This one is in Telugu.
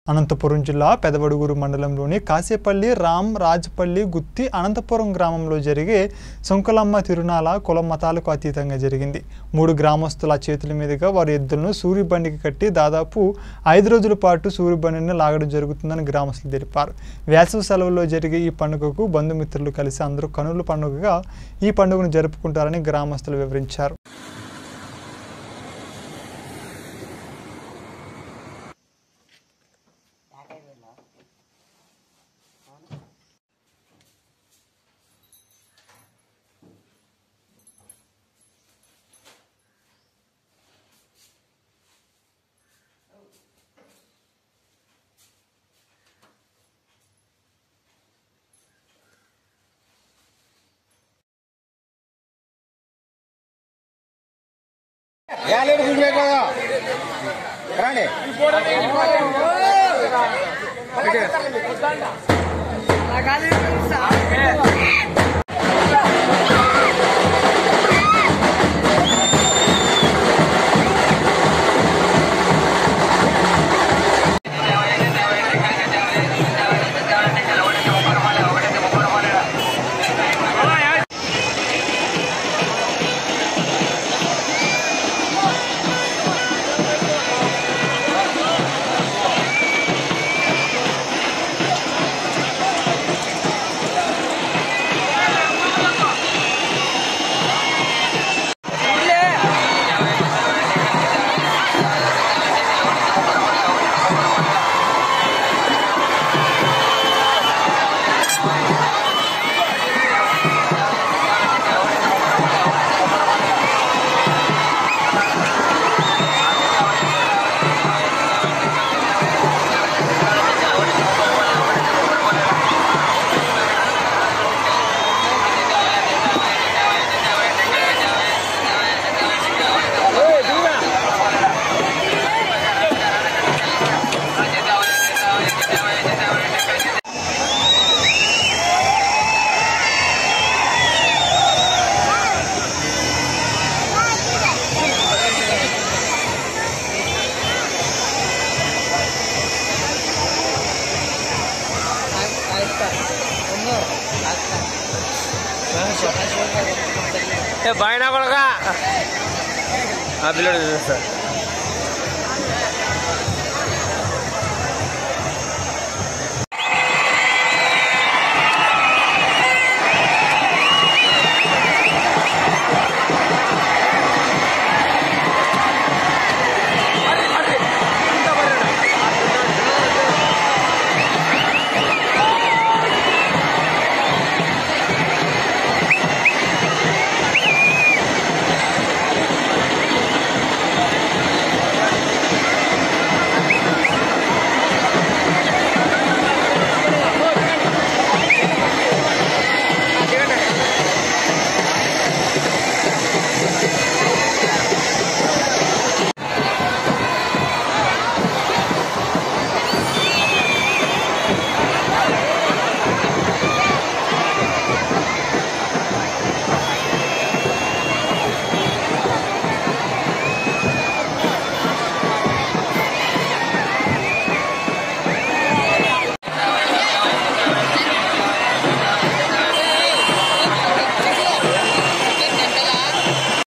అనంతపురం జిల్లా పెదవడుగురు మండలంలోని కాసేపల్లి రామ్ రాజపల్లి గుత్తి అనంతపురం గ్రామంలో జరిగే సొంకలమ్మ తిరునాళ కుల మతాలకు అతీతంగా జరిగింది. 3 గ్రామస్తుల చేతుల మీదుగా వారి ఎద్దులను సూరిబండికి కట్టి దాదాపు 5 రోజుల పాటు సూరిబండిని లాగడం జరుగుతుందని గ్రామస్తులు తెలిపారు. వేసవి సెలవుల్లో జరిగే ఈ పండుగకు బంధుమిత్రులు కలిసి అందరూ కనుల పండుగగా ఈ పండుగను జరుపుకుంటారని గ్రామస్తులు వివరించారు. बायना को लगा आप